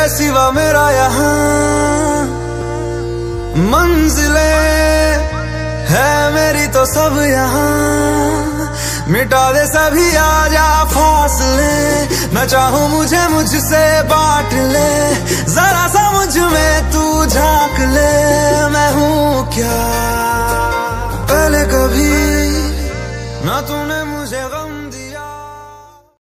सिवा मेरा यहाँ मंजिले है मेरी तो सब यहाँ। मिटा दे सभी आजा फासले, न चाहूं मुझे मुझसे बांट ले। जरा सा मुझ में तू झांक ले, मैं हूँ क्या पहले कभी ना तूने मुझे